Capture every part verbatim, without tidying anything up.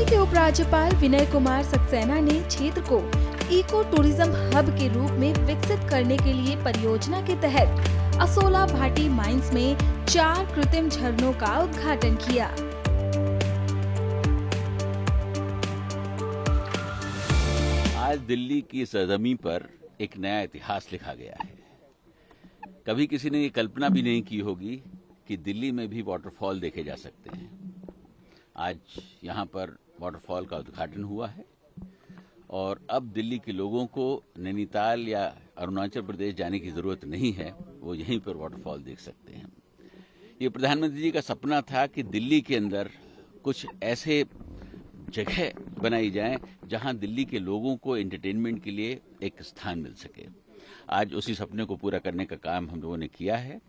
के उपराज्यपाल विनय कुमार सक्सेना ने क्षेत्र को इको टूरिज्म हब के रूप में विकसित करने के लिए परियोजना के तहत असोला भाटी माइंस में चार कृत्रिम झरनों का उद्घाटन किया। आज दिल्ली की सरजमीं पर एक नया इतिहास लिखा गया है। कभी किसी ने ये कल्पना भी नहीं की होगी कि दिल्ली में भी वाटरफॉल देखे जा सकते हैं। आज यहाँ पर वाटरफॉल का उद्घाटन हुआ है और अब दिल्ली के लोगों को नैनीताल या अरुणाचल प्रदेश जाने की जरूरत नहीं है, वो यहीं पर वाटरफॉल देख सकते हैं। ये प्रधानमंत्री जी का सपना था कि दिल्ली के अंदर कुछ ऐसे जगह बनाई जाए जहां दिल्ली के लोगों को एंटरटेनमेंट के लिए एक स्थान मिल सके। आज उसी सपने को पूरा करने का काम हम लोगों ने किया है।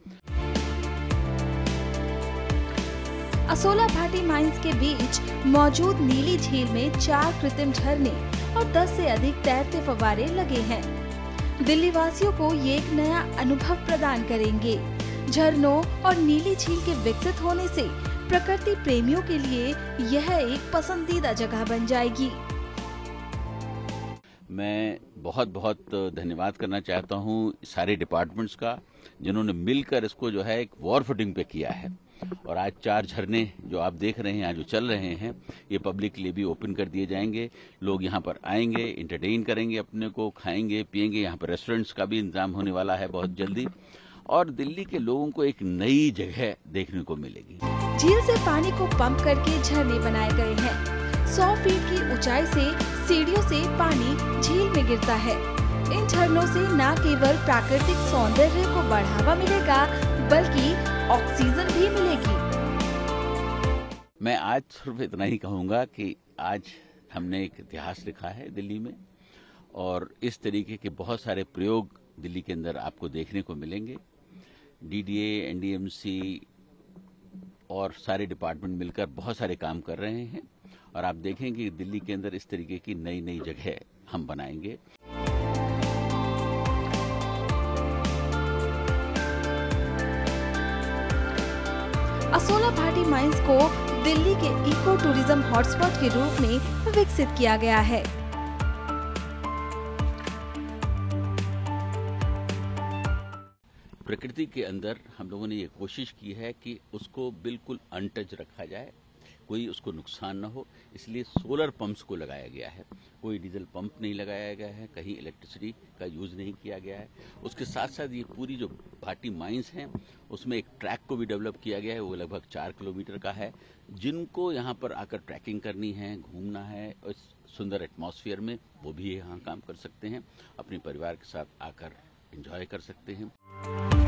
असोला भाटी माइंस के बीच मौजूद नीली झील में चार कृत्रिम झरने और दस से अधिक तैरते फव्वारे लगे हैं। दिल्ली वासियों को ये एक नया अनुभव प्रदान करेंगे। झरनों और नीली झील के विकसित होने से प्रकृति प्रेमियों के लिए यह एक पसंदीदा जगह बन जाएगी। मैं बहुत बहुत धन्यवाद करना चाहता हूं सारे डिपार्टमेंट्स का, जिन्होंने मिलकर इसको जो है एक वॉर फुटिंग पे किया है। और आज चार झरने जो आप देख रहे हैं, आज जो चल रहे हैं, ये पब्लिक के लिए भी ओपन कर दिए जाएंगे। लोग यहाँ पर आएंगे, इंटरटेन करेंगे, अपने को खाएंगे पिएंगे। यहाँ पर रेस्टोरेंट्स का भी इंतजाम होने वाला है बहुत जल्दी, और दिल्ली के लोगों को एक नई जगह देखने को मिलेगी। झील से पानी को पंप करके झरने बनाए गए हैं। सौ फीट की ऊंचाई से सीढ़ियों से पानी झील में गिरता है। इन झरनों से न केवल प्राकृतिक सौंदर्य को बढ़ावा मिलेगा, बल्कि ऑक्सीजन भी मिलेगी। मैं आज सिर्फ इतना ही कहूंगा कि आज हमने एक इतिहास लिखा है दिल्ली में, और इस तरीके के बहुत सारे प्रयोग दिल्ली के अंदर आपको देखने को मिलेंगे। डीडीए, एनडीएमसी और सारे डिपार्टमेंट मिलकर बहुत सारे काम कर रहे हैं, और आप देखेंगे कि दिल्ली के अंदर इस तरीके की नई नई जगह हम बनाएंगे। असोला भाटी माइंस को दिल्ली के इको टूरिज्म हॉटस्पॉट के रूप में विकसित किया गया है। प्रकृति के अंदर हम लोगों ने ये कोशिश की है कि उसको बिल्कुल अनटच रखा जाए, कोई उसको नुकसान न हो, इसलिए सोलर पंप्स को लगाया गया है। कोई डीजल पंप नहीं लगाया गया है, कहीं इलेक्ट्रिसिटी का यूज नहीं किया गया है। उसके साथ साथ ये पूरी जो भाटी माइंस हैं, उसमें एक ट्रैक को भी डेवलप किया गया है। वो लगभग चार किलोमीटर का है। जिनको यहाँ पर आकर ट्रैकिंग करनी है, घूमना है और सुंदर एटमॉस्फेयर में, वो भी यहाँ काम कर सकते हैं, अपने परिवार के साथ आकर एंजॉय कर सकते हैं।